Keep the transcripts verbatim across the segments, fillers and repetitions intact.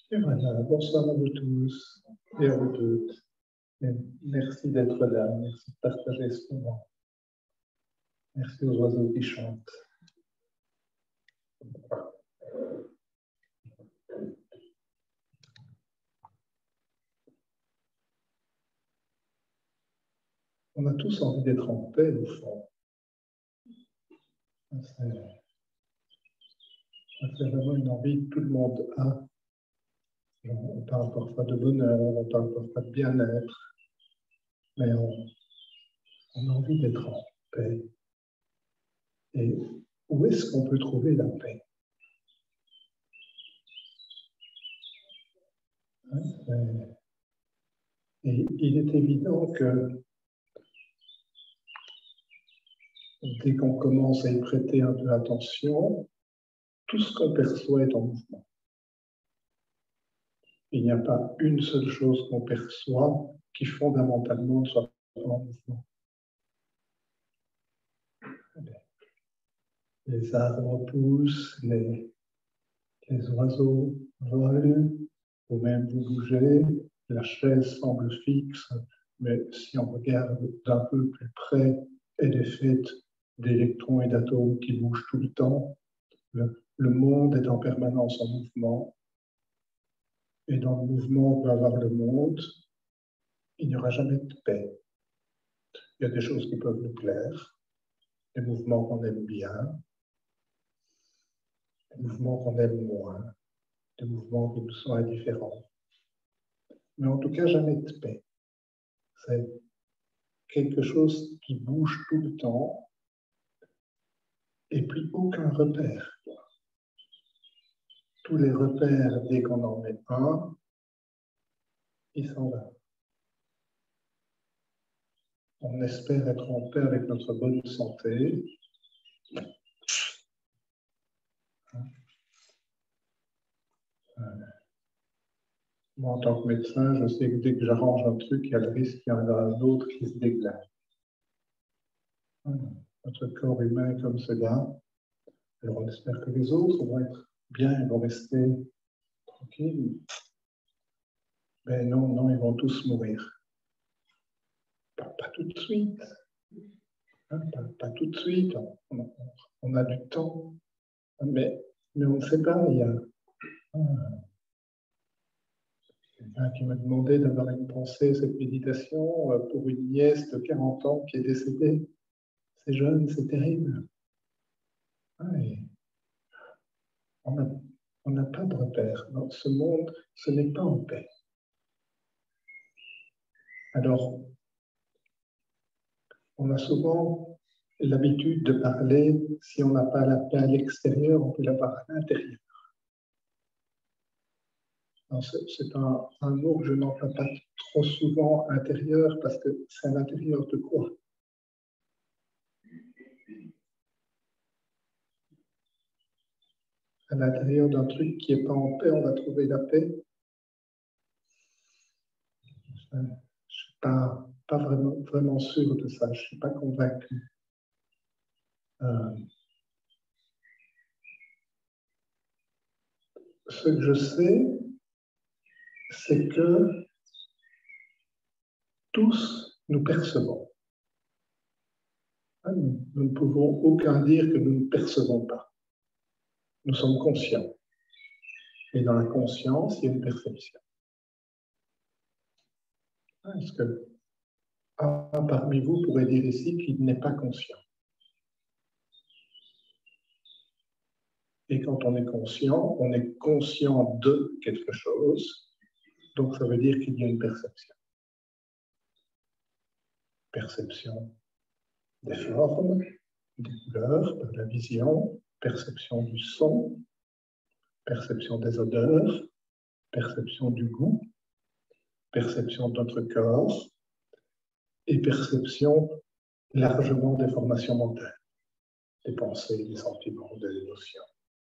Et voilà, bonsoir à vous tous et à vous toutes. Et merci d'être là, merci de partager ce moment. Merci aux oiseaux qui chantent. On a tous envie d'être en paix, au fond. C'est vraiment une envie que tout le monde a. On parle parfois de bonheur, on parle parfois de bien-être, mais on, on a envie d'être en paix. Et où est-ce qu'on peut trouver la paix? Et il est évident que dès qu'on commence à y prêter un peu attention, tout ce qu'on perçoit est en mouvement. Il n'y a pas une seule chose qu'on perçoit qui fondamentalement ne soit pas en mouvement. Les arbres poussent, les, les oiseaux volent, ou même vous bougez, la chaise semble fixe, mais si on regarde d'un peu plus près, elle est faite d'électrons et d'atomes qui bougent tout le temps. Le, le monde est en permanence en mouvement. Et dans le mouvement, on peut avoir le monde. Il n'y aura jamais de paix. Il y a des choses qui peuvent nous plaire, des mouvements qu'on aime bien, des mouvements qu'on aime moins, des mouvements qui nous sont indifférents. Mais en tout cas, jamais de paix. C'est quelque chose qui bouge tout le temps et puis aucun repère. Tous les repères, dès qu'on en met un, ils s'en vont. On espère être en paix avec notre bonne santé. Moi, en tant que médecin, je sais que dès que j'arrange un truc, il y a le risque qu'il y en a un autre qui se déglingue. Notre corps humain est comme cela. Alors, on espère que les autres vont être bien, ils vont rester tranquilles. Mais non, non, ils vont tous mourir. Pas, pas tout de suite. Hein, pas, pas tout de suite. On, on, on a du temps. Mais, mais on ne sait pas. Il y a quelqu'un qui m'a demandé d'avoir une pensée, cette méditation, pour une nièce de quarante ans qui est décédée. C'est jeune, c'est terrible. Ouais. On n'a pas de repère. Dans ce monde, ce n'est pas en paix. Alors, on a souvent l'habitude de parler, si on n'a pas la paix à l'extérieur, on peut l'avoir à l'intérieur. C'est un, un mot que je n'emploie pas trop souvent intérieur, parce que c'est à l'intérieur de quoi? À l'intérieur d'un truc qui n'est pas en paix, on va trouver la paix. Je ne suis pas, pas vraiment, vraiment sûr de ça, je ne suis pas convaincu. Euh, ce que je sais, c'est que tous nous percevons. Nous, nous ne pouvons aucun dire que nous ne percevons pas. Nous sommes conscients. Et dans la conscience, il y a une perception. Est-ce que un parmi vous pourrait dire ici qu'il n'est pas conscient? Et quand on est conscient, on est conscient de quelque chose, donc ça veut dire qu'il y a une perception. Perception des formes, des couleurs, de la vision, perception du son, perception des odeurs, perception du goût, perception de notre corps et perception largement des formations mentales, des pensées, des sentiments, des émotions.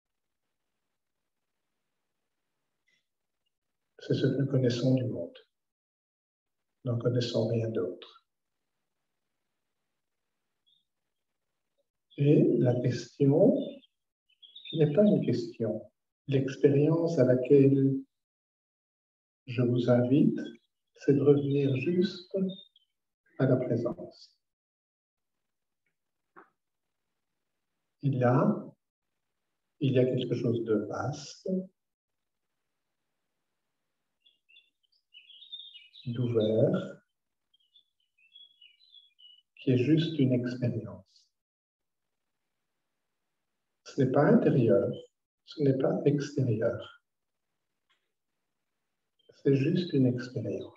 C'est ce que nous connaissons du monde. Nous n'en connaissons rien d'autre. Et la question, qui n'est pas une question, l'expérience à laquelle je vous invite, c'est de revenir juste à la présence. Et là, il y a quelque chose de vaste, d'ouvert, qui est juste une expérience. Ce n'est pas intérieur, ce n'est pas extérieur. C'est juste une expérience.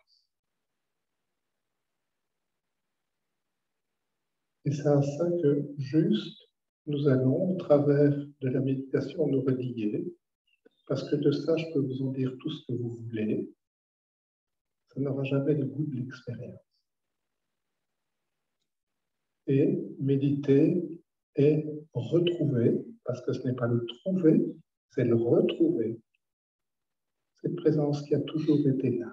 Et c'est à ça que juste nous allons, au travers de la méditation, nous relier, parce que de ça, je peux vous en dire tout ce que vous voulez. Ça n'aura jamais le goût de l'expérience. Et méditer et retrouver, parce que ce n'est pas le trouver, c'est le retrouver. Cette présence qui a toujours été là.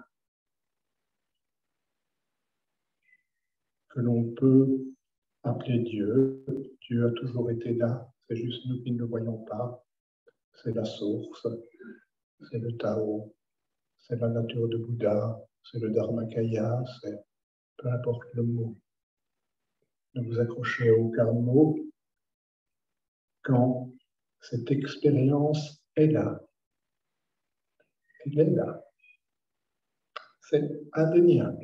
Que l'on peut appeler Dieu. Dieu a toujours été là, c'est juste nous qui ne le voyons pas. C'est la source, c'est le Tao, c'est la nature de Bouddha, c'est le Dharmakaya, c'est peu importe le mot. Ne vous accrochez à aucun mot quand cette expérience est là. Elle est là. C'est indéniable.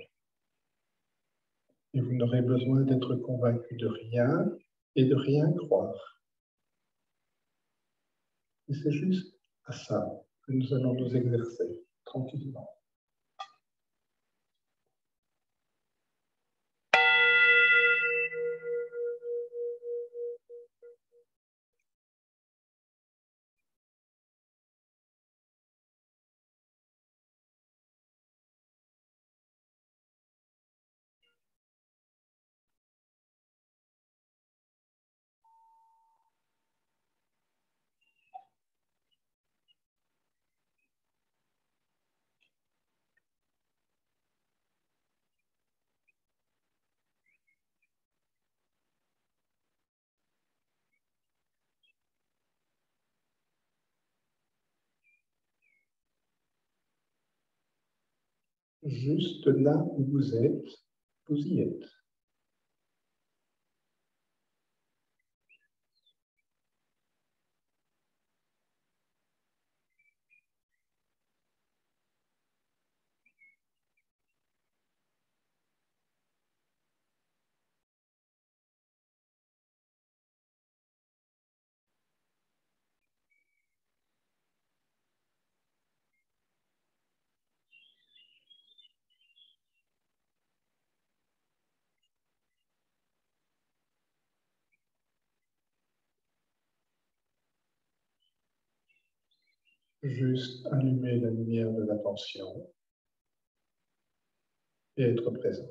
Et vous n'aurez besoin d'être convaincu de rien et de rien croire. Et c'est juste à ça que nous allons nous exercer tranquillement. Juste là où vous êtes, vous y êtes. Juste allumer la lumière de l'attention et être présent.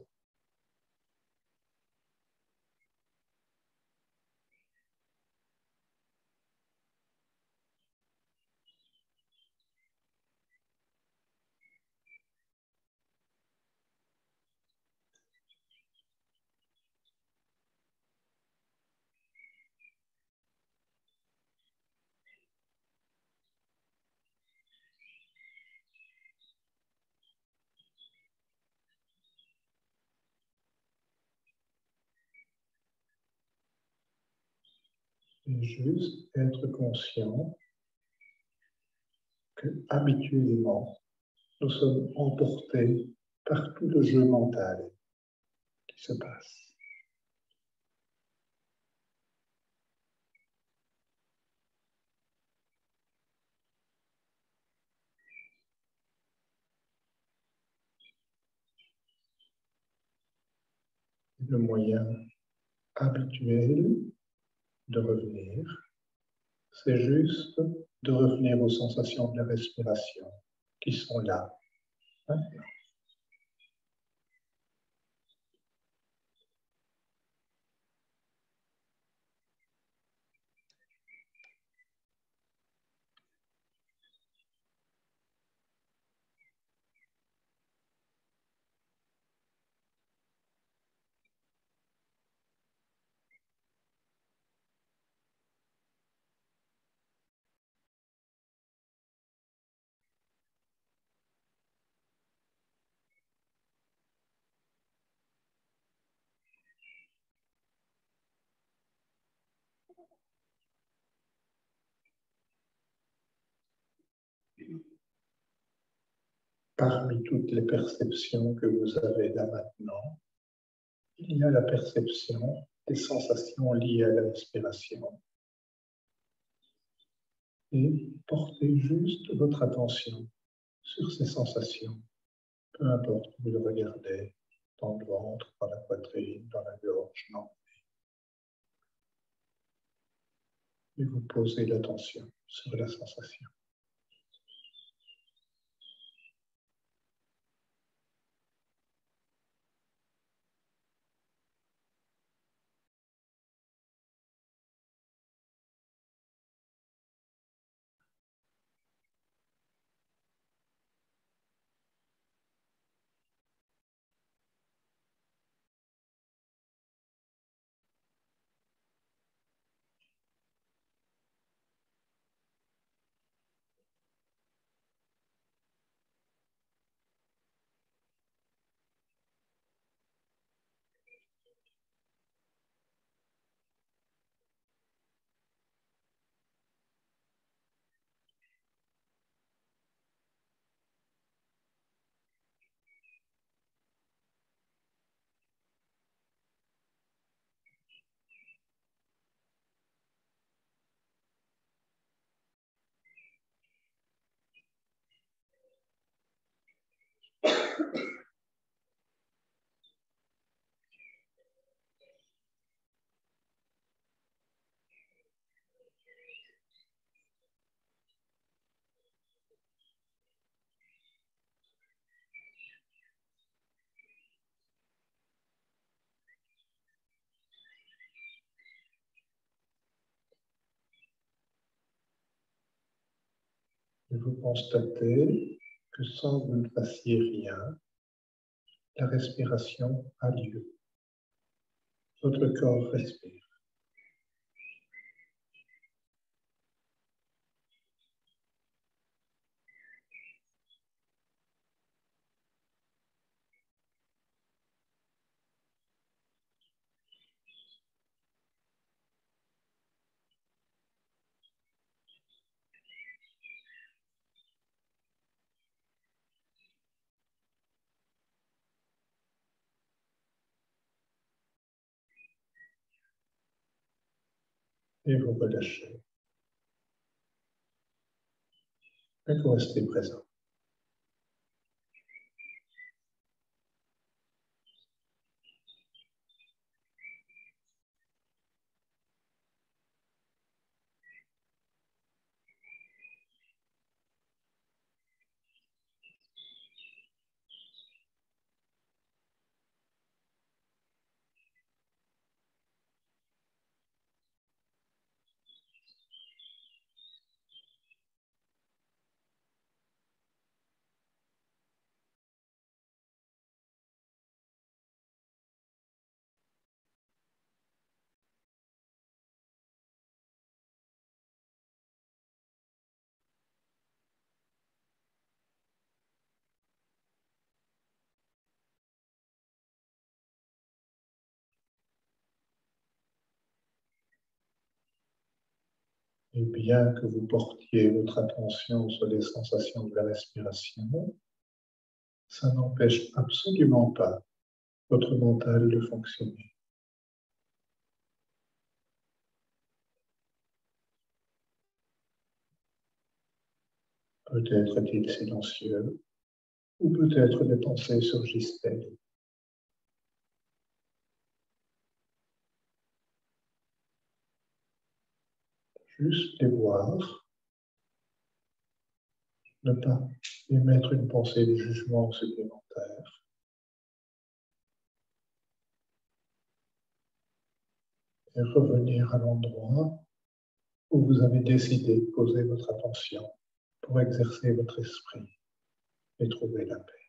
Et juste être conscient que habituellement, nous sommes emportés par tout le jeu mental qui se passe. Le moyen habituel de revenir, c'est juste de revenir aux sensations de la respiration qui sont là. Maintenant. parmi toutes les perceptions que vous avez là maintenant, il y a la perception des sensations liées à la respiration. Et portez juste votre attention sur ces sensations, peu importe où vous le regardez, dans le ventre, dans la poitrine, dans la gorge, non. Et vous posez l'attention sur la sensation. Et vous constatez que sans que vous ne fassiez rien, la respiration a lieu. Votre corps respire. Et vous relâchez. Et vous restez présent. Et bien que vous portiez votre attention sur les sensations de la respiration, ça n'empêche absolument pas votre mental de fonctionner. Peut-être est-il silencieux, ou peut-être des pensées surgissent-elles. Juste les voir, ne pas émettre une pensée de jugement supplémentaire, et revenir à l'endroit où vous avez décidé de poser votre attention pour exercer votre esprit et trouver la paix.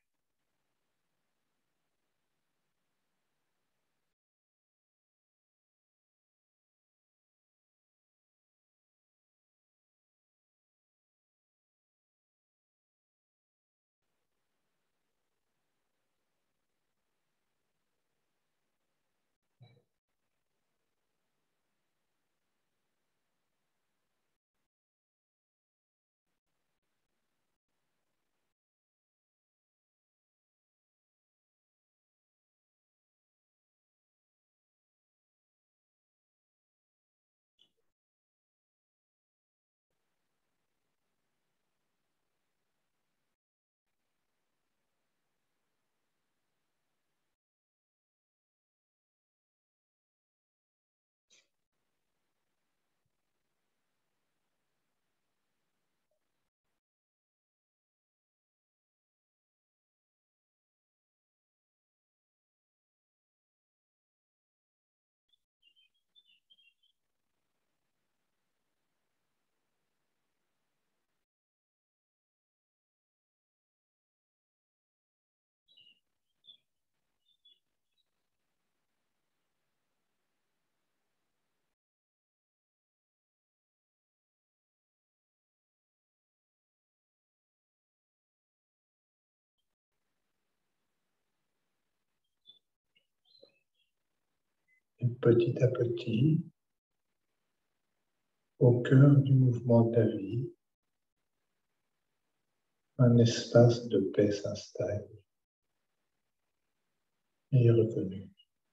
Et petit à petit, au cœur du mouvement de la vie, un espace de paix s'installe et est revenu.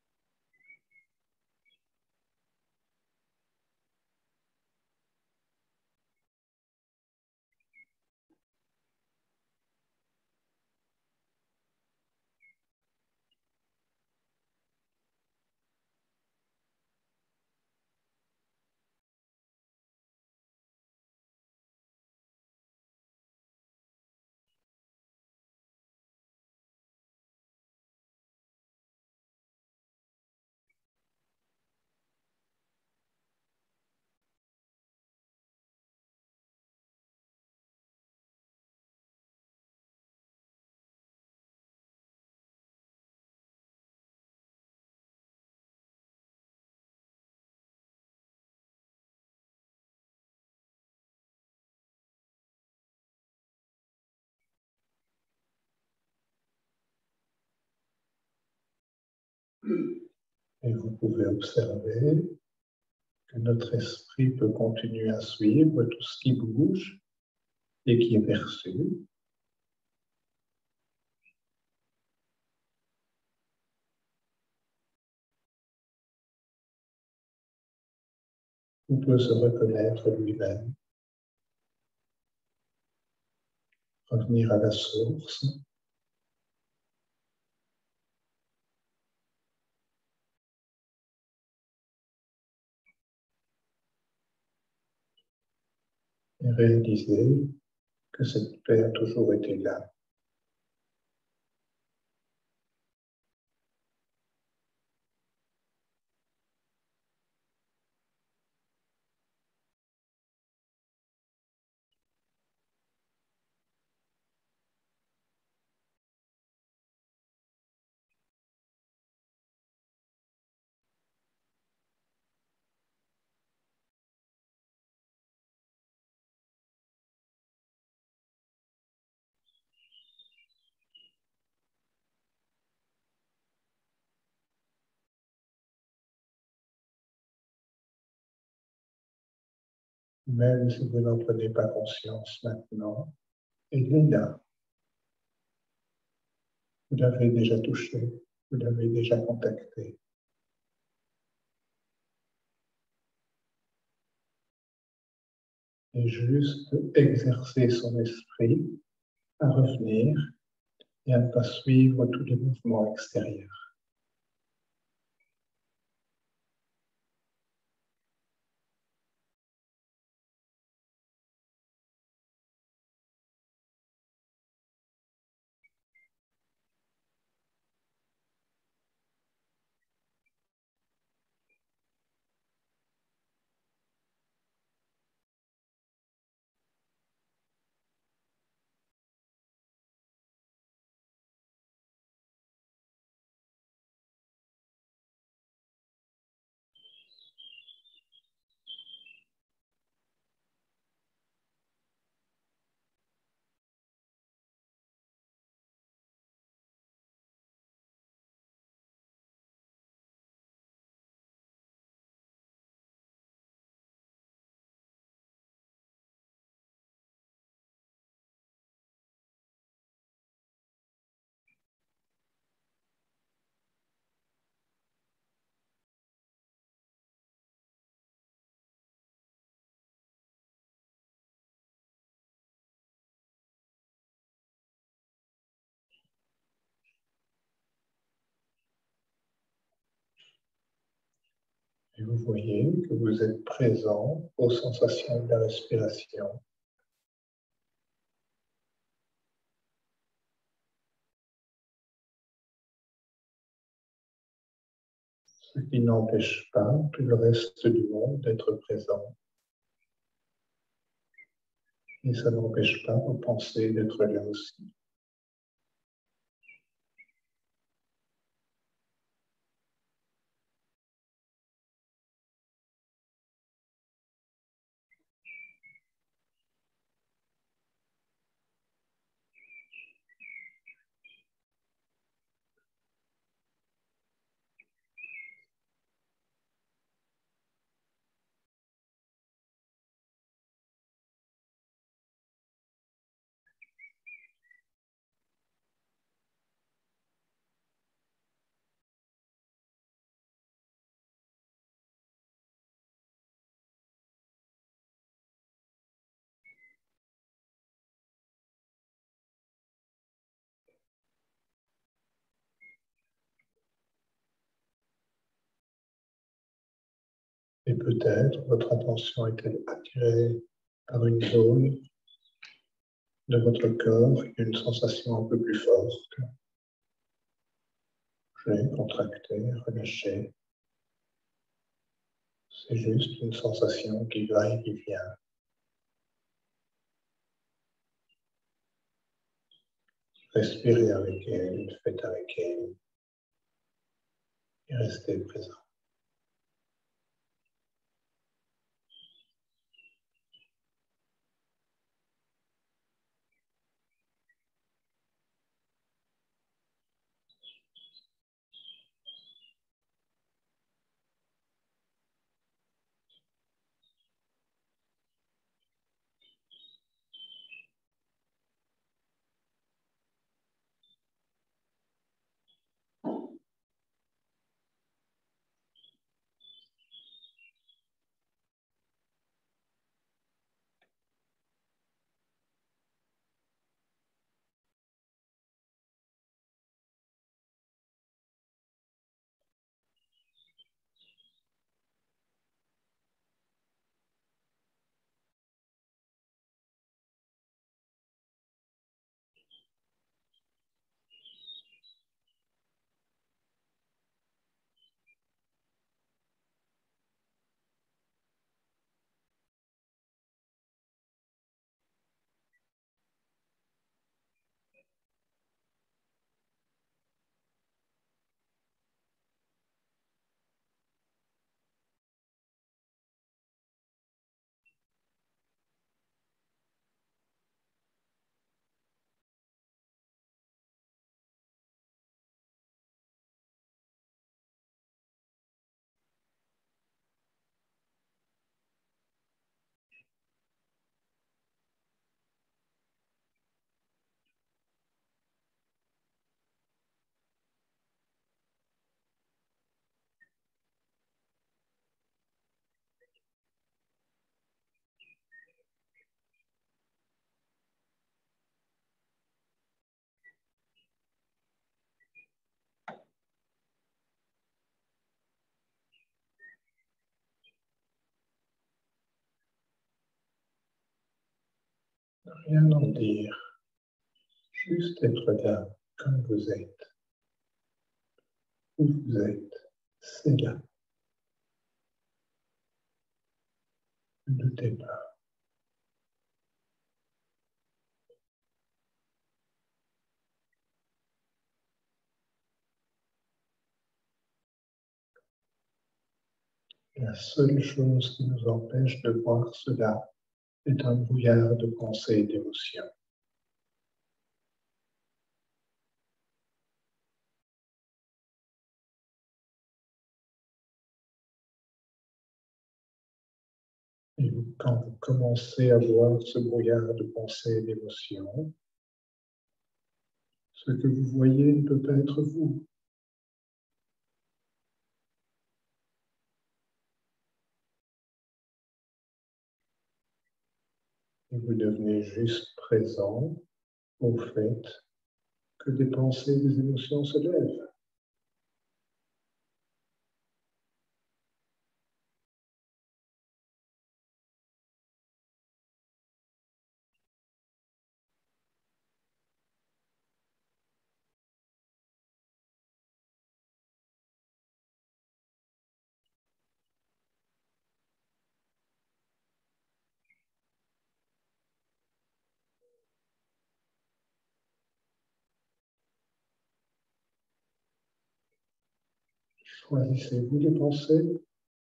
Et vous pouvez observer que notre esprit peut continuer à suivre tout ce qui bouge et qui est perçu. Ou peut se reconnaître lui-même, revenir à la source, et réaliser que cette paix a toujours été là. Même si vous n'en prenez pas conscience maintenant, il est là. Vous l'avez déjà touché, vous l'avez déjà contacté. Et juste exercer son esprit à revenir et à ne pas suivre tous les mouvements extérieurs. Et vous voyez que vous êtes présent aux sensations de la respiration. Ce qui n'empêche pas tout le reste du monde d'être présent. Et ça n'empêche pas vos pensées d'être là aussi. Et peut-être votre attention est attirée par une zone de votre corps, une sensation un peu plus forte. J'ai contracté, relâché. C'est juste une sensation qui va et qui vient. Respirez avec elle, faites avec elle et restez présent. Rien en dire, juste être là, comme vous êtes. Où vous êtes, c'est là. Ne doutez pas. La seule chose qui nous empêche de voir cela est un brouillard de pensées et d'émotions. Et quand vous commencez à voir ce brouillard de pensées et d'émotions, ce que vous voyez ne peut pas être vous. Et vous devenez juste présent au fait que des pensées et des émotions se lèvent. Choisissez-vous les pensées?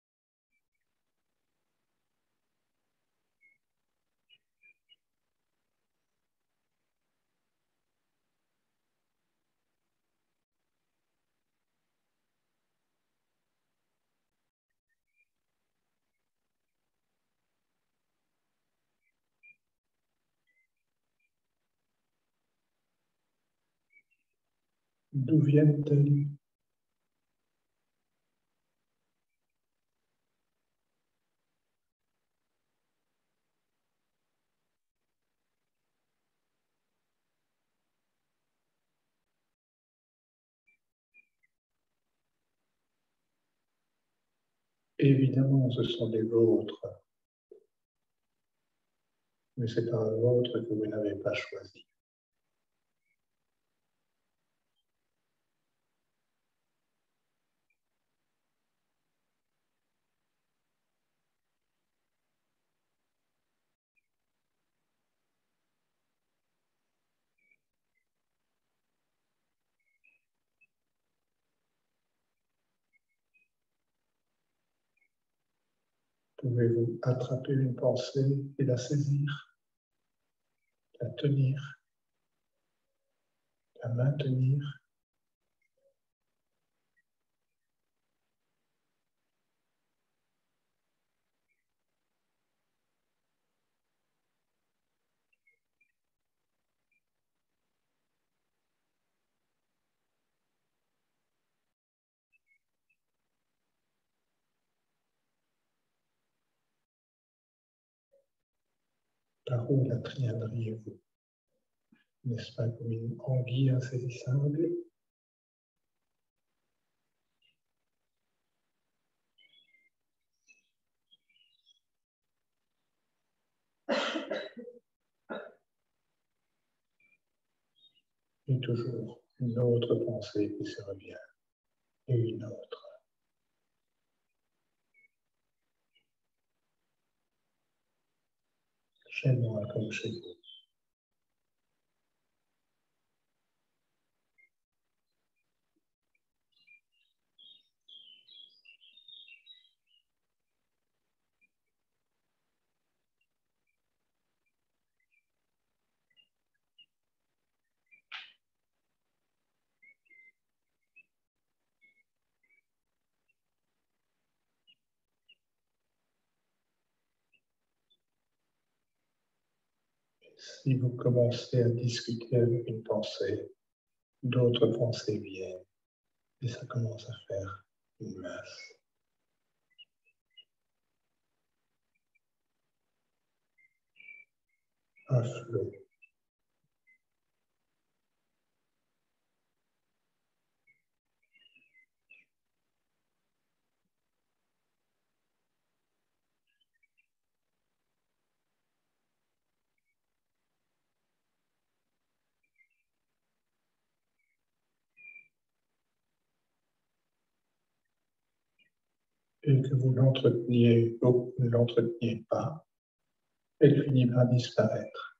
D'où viennent-elles? Évidemment, ce sont les vôtres, mais c'est un vôtre que vous n'avez pas choisi. Pouvez-vous attraper une pensée et la saisir, la tenir, la maintenir? Par où la traîneriez-vous? N'est-ce pas comme une anguille insaisissable? Et toujours une autre pensée qui se revient, et une autre. Chez moi comme chez vous. Si vous commencez à discuter avec une pensée, d'autres pensées viennent et ça commence à faire une masse. Un flot. Et que vous l'entreteniez ou ne l'entreteniez pas, elle finit par disparaître.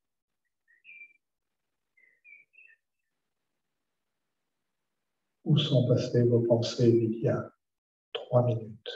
Où sont passées vos pensées il y a trois minutes?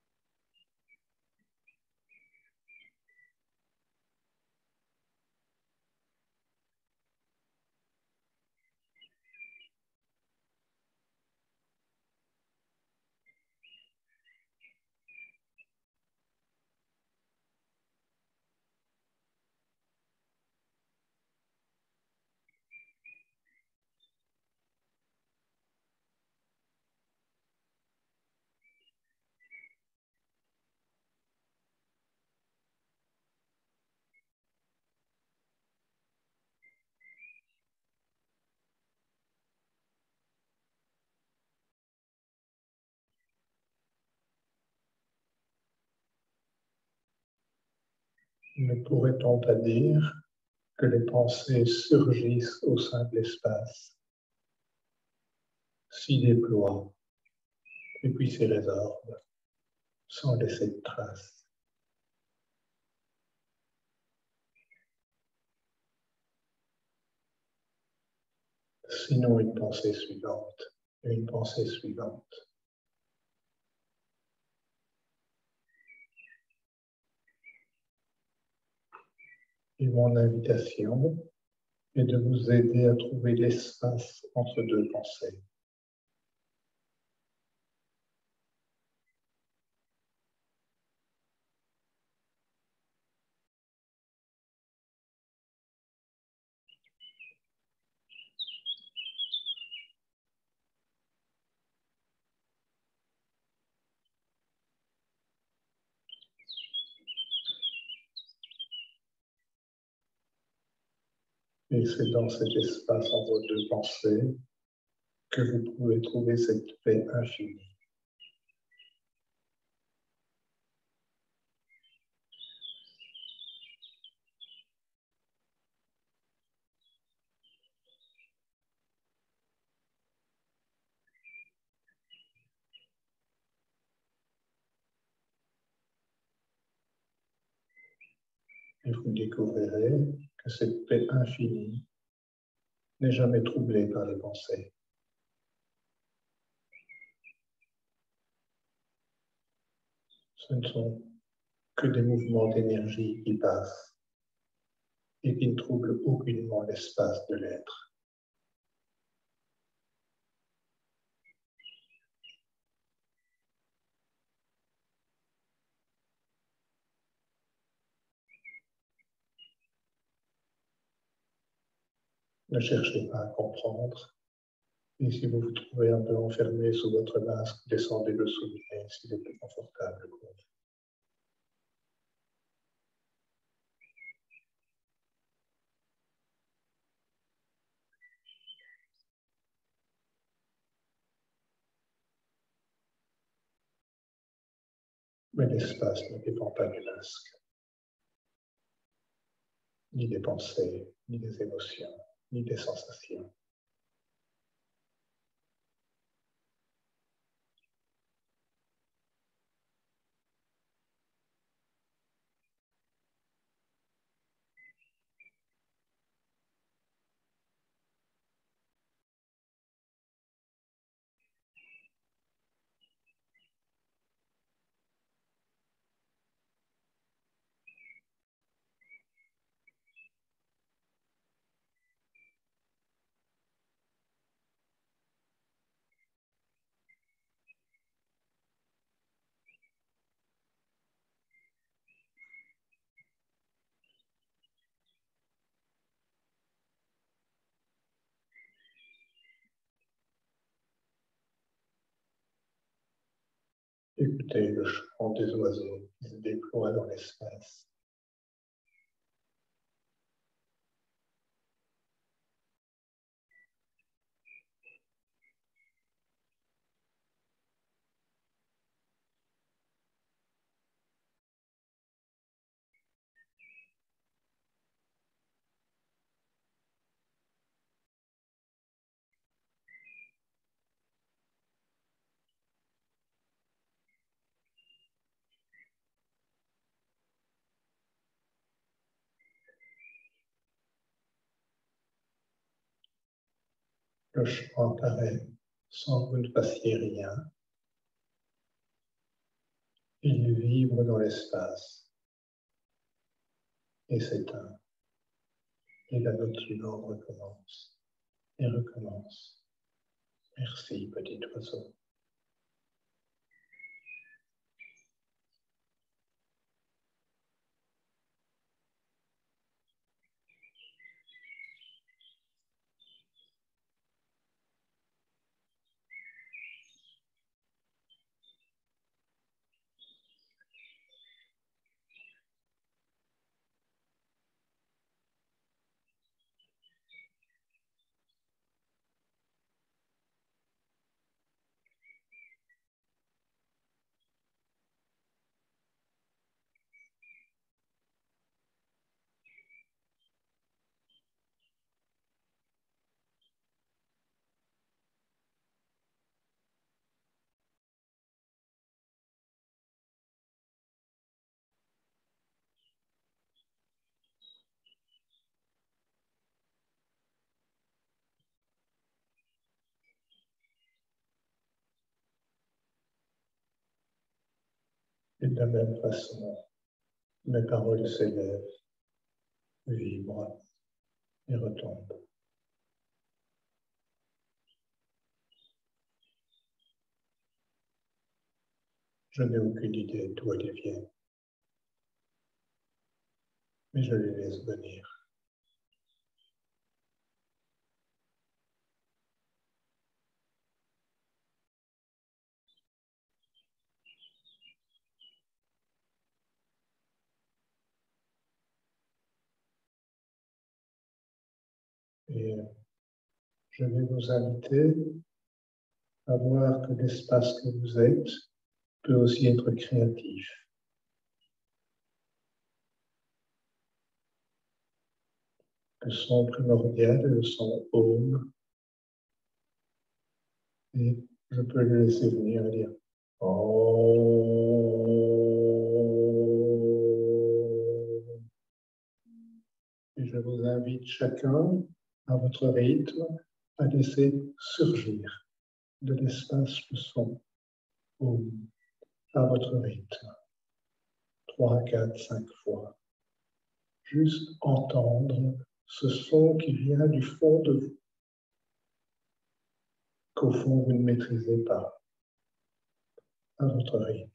Ne pourrait-on pas dire que les pensées surgissent au sein de l'espace, s'y déploient, et puis s'y résorbent, sans laisser de traces? Sinon une pensée suivante, une pensée suivante. Et mon invitation est de vous aider à trouver l'espace entre deux pensées. Et c'est dans cet espace entre deux pensées que vous pouvez trouver cette paix infinie. Et vous découvrirez que cette paix infinie n'est jamais troublée par les pensées. Ce ne sont que des mouvements d'énergie qui passent et qui ne troublent aucunement l'espace de l'être. Ne cherchez pas à comprendre. Et si vous vous trouvez un peu enfermé sous votre masque, descendez le souligner s'il est plus confortable pour vous. Mais l'espace ne dépend pas du masque, ni des pensées, ni des émotions, ni des sensations. Écoutez le chant des oiseaux qui se déploient dans l'espace. Le chant apparaît sans que vous ne fassiez rien. Il vibre dans l'espace et s'éteint. Et la note suivante recommence et recommence. Merci, petit oiseau. Et de la même façon, mes paroles s'élèvent, vibrent et retombent. Je n'ai aucune idée d'où elles viennent, mais je les laisse venir. Et je vais vous inviter à voir que l'espace que vous êtes peut aussi être créatif. Le son primordial est le son Om. Et je peux le laisser venir et dire Om. je vous invite chacun, à votre rythme, à laisser surgir de l'espace le son à votre rythme. Trois, quatre, cinq fois. Juste entendre ce son qui vient du fond de vous, qu'au fond vous ne maîtrisez pas, à votre rythme.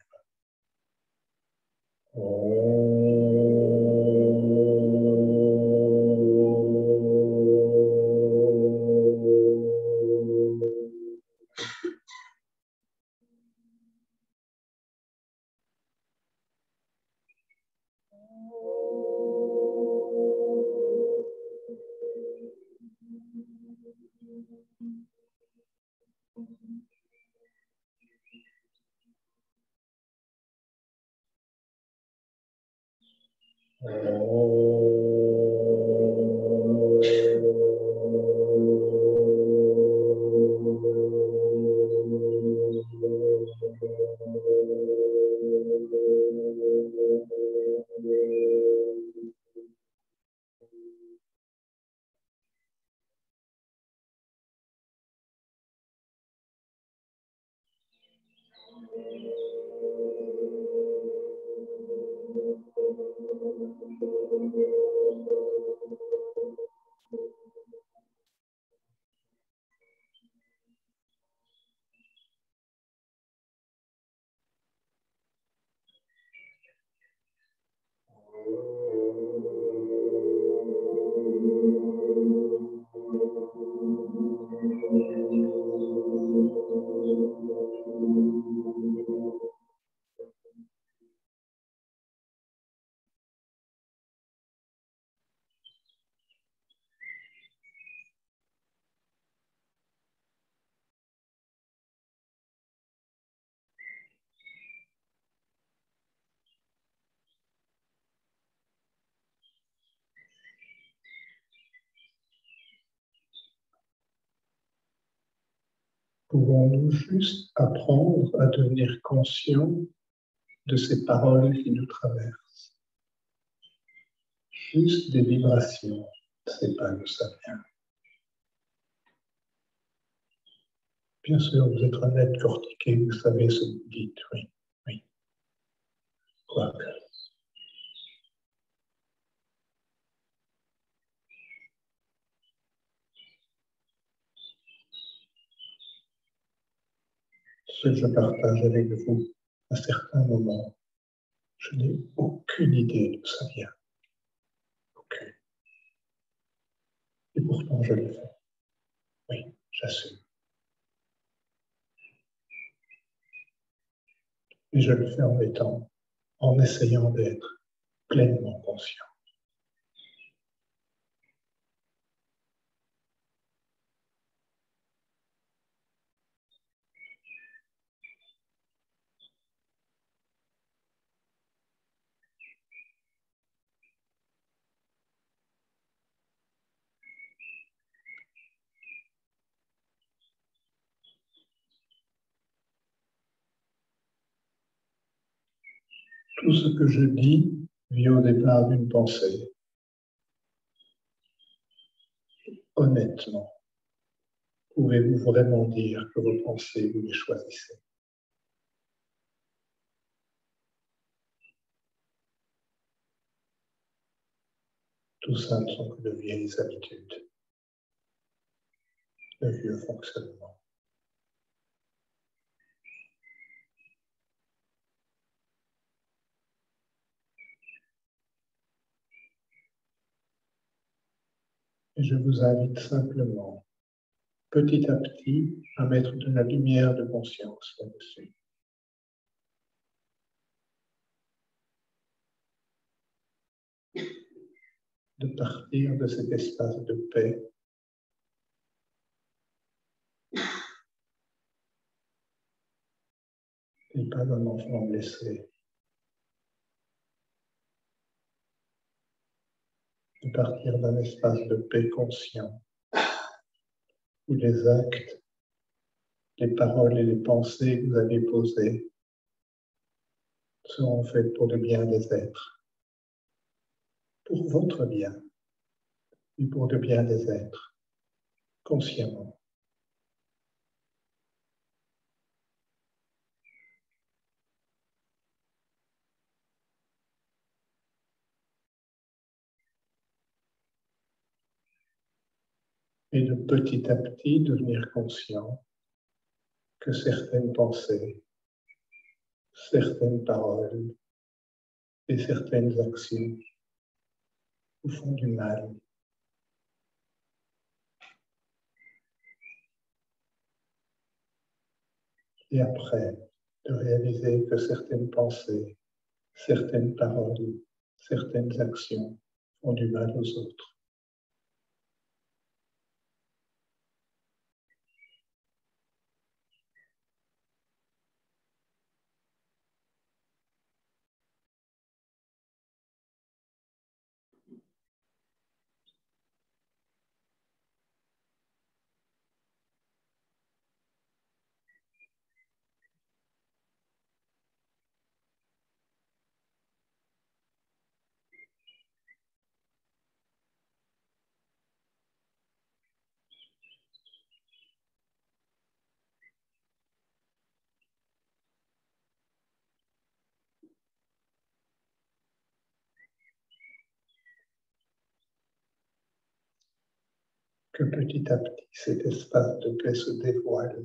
Pouvons-nous juste apprendre à devenir conscients de ces paroles qui nous traversent? Juste des vibrations, c'est pas d'où ça vient. Bien sûr, vous êtes un être cortiqué, vous savez ce que vous dites, oui, oui. Quoique. Ce que je partage avec vous à certains moments, je n'ai aucune idée d'où ça vient. Aucune. Et pourtant, je le fais. Oui, j'assume. Et je le fais en étant, en essayant d'être pleinement conscient. Tout ce que je dis vient au départ d'une pensée. Honnêtement, pouvez-vous vraiment dire que vos pensées, vous les choisissez? Tout ça ne sont que de vieilles habitudes, de vieux fonctionnements. Et je vous invite simplement, petit à petit, à mettre de la lumière de conscience là-dessus. De partir de cet espace de paix et pas d'un enfant blessé. De partir d'un espace de paix conscient où les actes, les paroles et les pensées que vous avez posées seront faites pour le bien des êtres, pour votre bien, et pour le bien des êtres, consciemment. Et de petit à petit devenir conscient que certaines pensées, certaines paroles et certaines actions vous font du mal. Et après, de réaliser que certaines pensées, certaines paroles, certaines actions font du mal aux autres. Que petit à petit cet espace de paix se dévoile.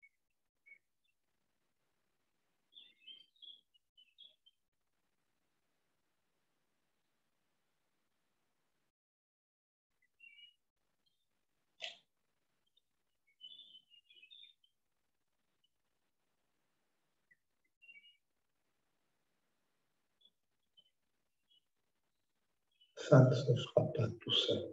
Ça ne se fera pas tout seul.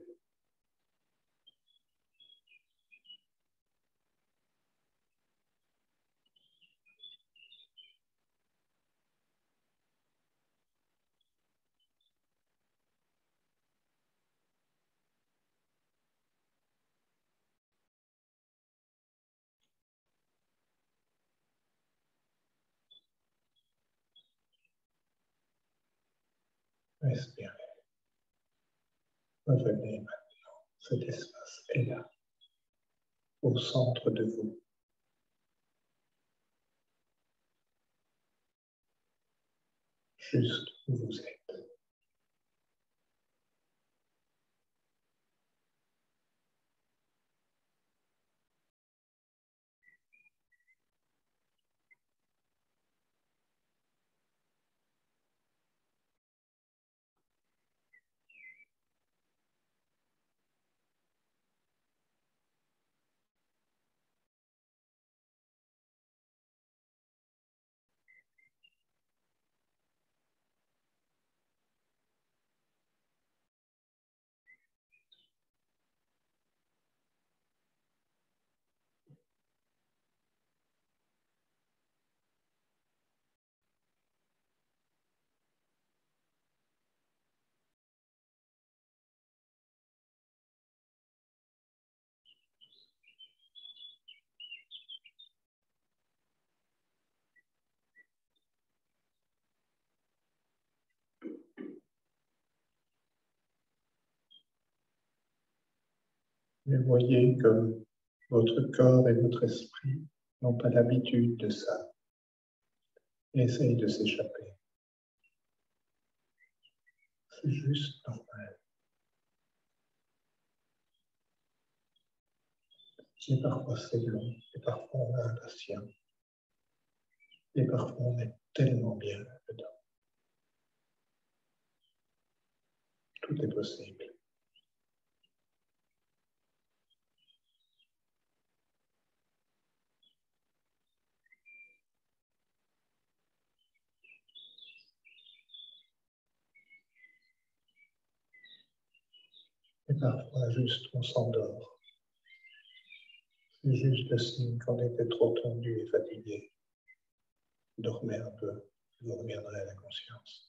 Respirez. Revenez maintenant. Cet espace est là, au centre de vous. Juste où vous êtes. Mais voyez que votre corps et votre esprit n'ont pas l'habitude de ça. Essayez de s'échapper. C'est juste normal. Et parfois c'est long, et parfois on est impatient. Et parfois on est tellement bien dedans. Tout est possible. Et parfois juste on s'endort. C'est juste le signe qu'on était trop tendu et fatigué. Dormez un peu, vous reviendrez à la conscience.